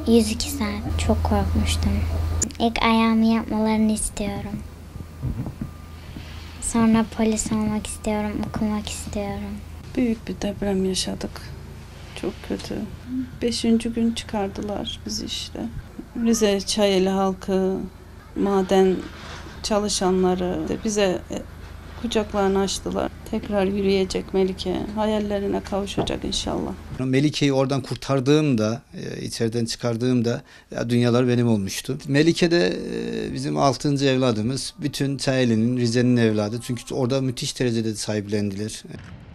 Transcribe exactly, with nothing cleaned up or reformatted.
yüz iki saat çok korkmuştum. İlk ayağımı yapmalarını istiyorum. Sonra polis olmak istiyorum, okumak istiyorum. Büyük bir deprem yaşadık. Çok kötü. Beşinci gün çıkardılar bizi işte. Rize Çayeli halkı, maden çalışanları bize kucaklarını açtılar. Tekrar yürüyecek Melike. Hayallerine kavuşacak inşallah. Melike'yi oradan kurtardığımda, içeriden çıkardığımda dünyalar benim olmuştu. Melike de bizim altıncı evladımız. Bütün Çayeli'nin, Rize'nin evladı. Çünkü orada müthiş derecede sahiplendiler.